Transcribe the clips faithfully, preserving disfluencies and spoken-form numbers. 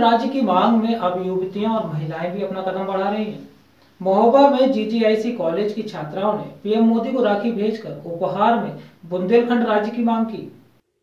राज्य की मांग में अब युवतियां और महिलाएं भी अपना कदम बढ़ा रही हैं। महोबा में जी जी आई सी कॉलेज की छात्राओं ने पी एम मोदी को राखी भेजकर उपहार में बुंदेलखंड राज्य की मांग की।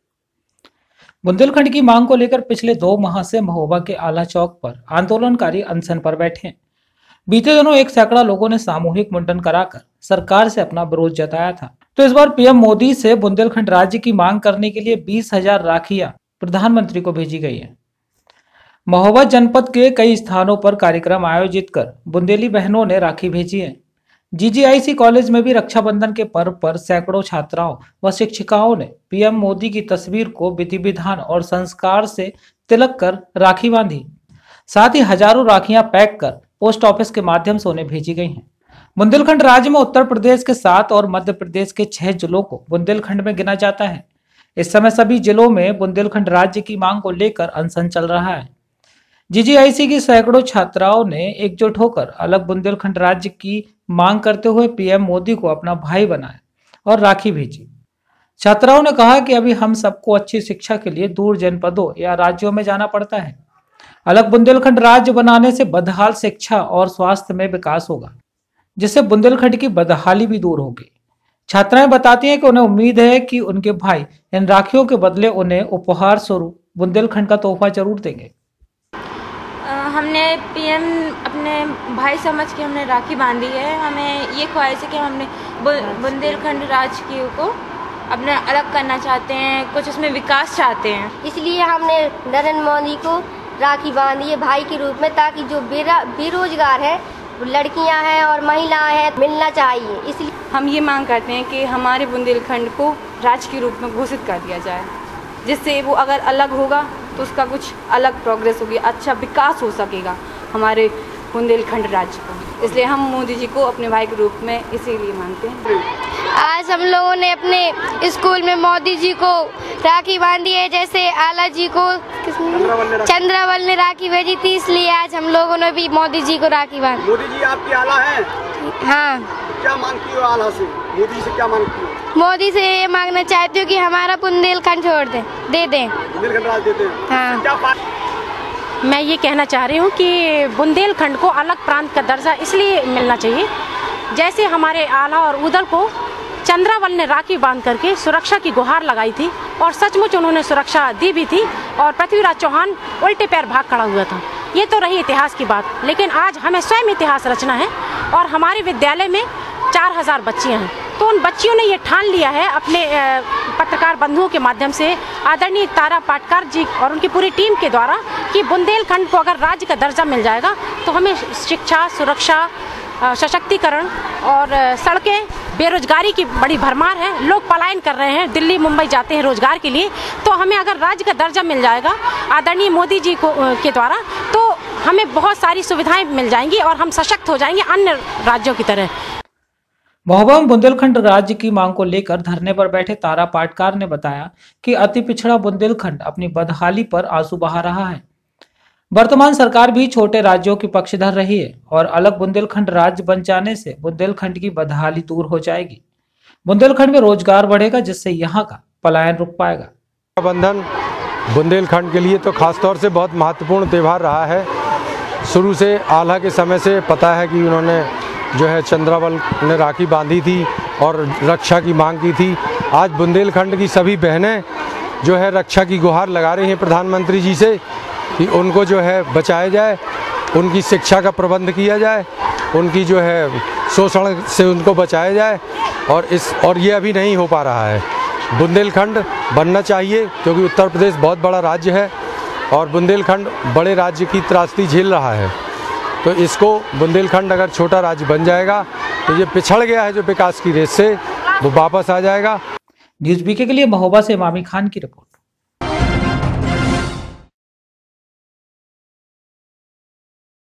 बुंदेलखंड की मांग को लेकर पिछले दो माह से महोबा के आला चौक पर आंदोलनकारी अनशन पर बैठे हैं। बीते दिनों एक सैकड़ा लोगों ने सामूहिक मुंडन कराकर सरकार से अपना विरोध जताया था, तो इस बार पी एम मोदी से बुंदेलखंड राज्य की मांग करने के लिए बीस हजार राखियां प्रधानमंत्री को भेजी गई है। महोबा जनपद के कई स्थानों पर कार्यक्रम आयोजित कर बुंदेली बहनों ने राखी भेजी है। जी जी आई सी कॉलेज में भी रक्षाबंधन के पर्व पर सैकड़ों छात्राओं व शिक्षिकाओं ने पी एम मोदी की तस्वीर को विधि विधान और संस्कार से तिलक कर राखी बांधी। साथ ही हजारों राखियां पैक कर पोस्ट ऑफिस के माध्यम से उन्हें भेजी गई हैं। बुंदेलखंड राज्य में उत्तर प्रदेश के सात और मध्य प्रदेश के छह जिलों को बुंदेलखंड में गिना जाता है। इस समय सभी जिलों में बुंदेलखंड राज्य की मांग को लेकर अनशन चल रहा है। जी जी आई सी की सैकड़ों छात्राओं ने एकजुट होकर अलग बुंदेलखंड राज्य की मांग करते हुए पी एम मोदी को अपना भाई बनाया और राखी भेजी। छात्राओं ने कहा कि अभी हम सबको अच्छी शिक्षा के लिए दूर जनपदों या राज्यों में जाना पड़ता है। अलग बुंदेलखंड राज्य बनाने से बदहाल शिक्षा और स्वास्थ्य में विकास होगा, जिससे बुंदेलखंड की बदहाली भी दूर होगी। छात्राएं बताती हैं कि उन्हें उम्मीद है कि उनके भाई इन राखियों के बदले उन्हें उपहार स्वरूप बुंदेलखंड का तोहफा जरूर देंगे। हमने पीएम अपने भाई समझ के हमने राखी बांधी है। हमें ये ख्वाहिश है कि हमने बुंदेलखंड राज्य की को अपने अलग करना चाहते हैं, कुछ उसमें विकास चाहते हैं। इसलिए हमने नरेंद्र मोदी को राखी बांधी है भाई के रूप में, ताकि जो बेरोजगार है, लड़कियां हैं और महिलाएं हैं, मिलना चाहिए। इसलिए हम ये मांग करते हैं कि हमारे बुंदेलखंड को राज्य के रूप में घोषित कर दिया जाए, जिससे वो अगर अलग होगा तो उसका कुछ अलग प्रोग्रेस होगी, अच्छा विकास हो सकेगा हमारे बुंदेलखंड राज्य को। इसलिए हम मोदी जी को अपने भाई के रूप में इसीलिए मानते हैं। आज हम लोगों ने अपने स्कूल में मोदी जी को राखी बांधी है, जैसे आला जी को चंद्रावल ने राखी भेजी थी, इसलिए आज हम लोगों ने भी मोदी जी को राखी बांधी। मोदी जी आपकी आला है? हाँ। क्या मांगती हो आला से? मोदी से क्या मांगती हो? मोदी से ये मांगना चाहती हूँ कि हमारा बुंदेलखंड छोड़ दे दे दें। बुंदेलखंड राज दे दें। हाँ। मैं ये कहना चाह रही हूँ कि बुंदेलखंड को अलग प्रांत का दर्जा इसलिए मिलना चाहिए, जैसे हमारे आला और उदल को चंद्रावल ने राखी बांध करके सुरक्षा की गुहार लगाई थी और सचमुच उन्होंने सुरक्षा दी भी थी, और पृथ्वीराज चौहान उल्टे पैर भाग खड़ा हुआ था। ये तो रही इतिहास की बात, लेकिन आज हमें स्वयं इतिहास रचना है। और हमारे विद्यालय में चार हजार बच्चियाँ हैं, तो उन बच्चियों ने ये ठान लिया है अपने पत्रकार बंधुओं के माध्यम से, आदरणीय तारा पाटकर जी और उनकी पूरी टीम के द्वारा, कि बुंदेलखंड को अगर राज्य का दर्जा मिल जाएगा तो हमें शिक्षा, सुरक्षा, सशक्तिकरण और सड़कें, बेरोजगारी की बड़ी भरमार है, लोग पलायन कर रहे हैं, दिल्ली मुंबई जाते हैं रोजगार के लिए, तो हमें अगर राज्य का दर्जा मिल जाएगा आदरणीय मोदी जी को के द्वारा, तो हमें बहुत सारी सुविधाएं मिल जाएंगी और हम सशक्त हो जाएंगे अन्य राज्यों की तरह। महोबा में बुंदेलखंड राज्य की मांग को लेकर धरने पर बैठे तारा पाटकर ने बताया कि अति पिछड़ा बुंदेलखंड अपनी बदहाली पर आंसू बहा रहा है। वर्तमान सरकार भी छोटे राज्यों की पक्षधर रही है और अलग बुंदेलखंड राज्य बन जाने से बुंदेलखंड की बदहाली दूर हो जाएगी। बुंदेलखंड में रोजगार बढ़ेगा, जिससे यहाँ का पलायन रुक पाएगा। रक्षाबंधन बुंदेलखंड के लिए तो खासतौर से बहुत महत्वपूर्ण त्यौहार रहा है। शुरू से आला के समय से पता है कि उन्होंने जो है चंद्रावल ने राखी बांधी थी और रक्षा की मांग की थी। आज बुंदेलखंड की सभी बहनें जो है रक्षा की गुहार लगा रही हैं प्रधानमंत्री जी से कि उनको जो है बचाया जाए, उनकी शिक्षा का प्रबंध किया जाए, उनकी जो है शोषण से उनको बचाया जाए। और इस और ये अभी नहीं हो पा रहा है। बुंदेलखंड बनना चाहिए, क्योंकि उत्तर प्रदेश बहुत बड़ा राज्य है और बुंदेलखंड बड़े राज्य की त्रासदी झेल रहा है। तो इसको बुंदेलखंड अगर छोटा राज्य बन जाएगा तो ये पिछड़ गया है जो विकास की रेस से, वो वापस आ जाएगा। न्यूज़ बीके के लिए महोबा से मामी खान की रिपोर्ट।